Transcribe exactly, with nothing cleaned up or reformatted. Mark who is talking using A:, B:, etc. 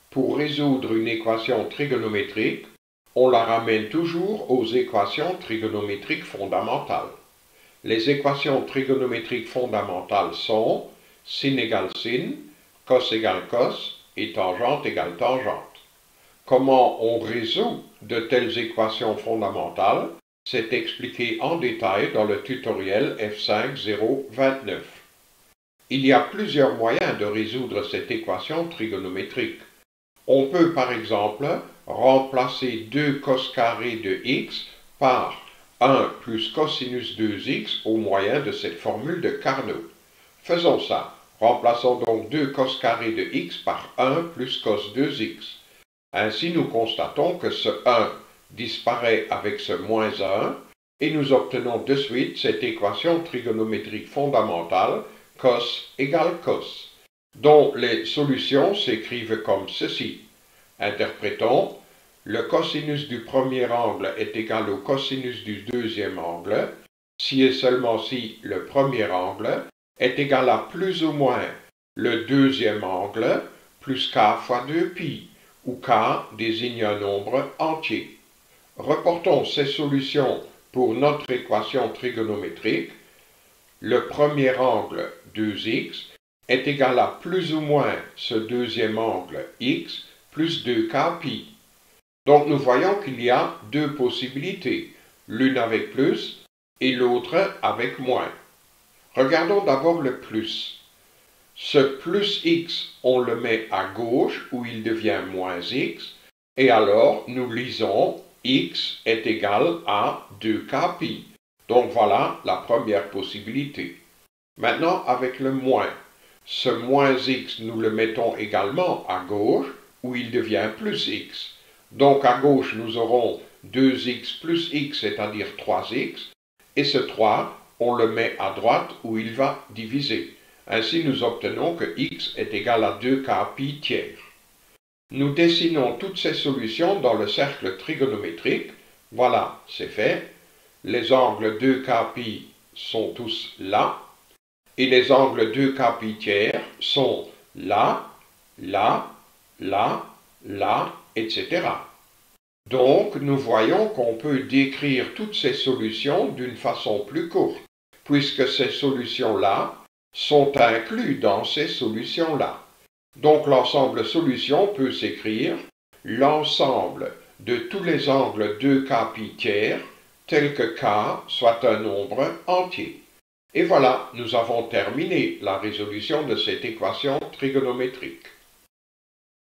A: Pour résoudre une équation trigonométrique, on la ramène toujours aux équations trigonométriques fondamentales. Les équations trigonométriques fondamentales sont sin égale sin, cos égale cos et tangente égale tangente. Comment on résout de telles équations fondamentales? C'est expliqué en détail dans le tutoriel F cinq zéro vingt-neuf. Il y a plusieurs moyens de résoudre cette équation trigonométrique. On peut par exemple remplacer deux cos carré de x par un plus cosinus deux x au moyen de cette formule de Carnot. Faisons ça. Remplaçons donc deux cos carré de x par un plus cos deux x. Ainsi, nous constatons que ce un disparaît avec ce moins un et nous obtenons de suite cette équation trigonométrique fondamentale cos égale cos, dont les solutions s'écrivent comme ceci. Interprétons, le cosinus du premier angle est égal au cosinus du deuxième angle, si et seulement si le premier angle est égal à plus ou moins le deuxième angle plus k fois deux pi, où k désigne un nombre entier. Reportons ces solutions pour notre équation trigonométrique. Le premier angle deux x est égal à plus ou moins ce deuxième angle x plus deux k pi. Donc nous voyons qu'il y a deux possibilités, l'une avec plus et l'autre avec moins. Regardons d'abord le plus. Ce plus x, on le met à gauche où il devient moins x, et alors nous lisons x est égal à deux k pi. Donc voilà la première possibilité. Maintenant avec le moins. Ce moins x, nous le mettons également à gauche où il devient plus x. Donc à gauche, nous aurons deux x plus x, c'est-à-dire trois x, et ce trois, on le met à droite où il va diviser. Ainsi, nous obtenons que x est égal à deux k pi tiers. Nous dessinons toutes ces solutions dans le cercle trigonométrique. Voilà, c'est fait. Les angles deux k pi sont tous là, et les angles deux k pi tiers sont là, là, là, là, et cetera. Donc, nous voyons qu'on peut décrire toutes ces solutions d'une façon plus courte, puisque ces solutions-là sont incluses dans ces solutions-là. Donc, l'ensemble solution peut s'écrire l'ensemble de tous les angles deux k pi tiers, tel que k soit un nombre entier. Et voilà, nous avons terminé la résolution de cette équation trigonométrique.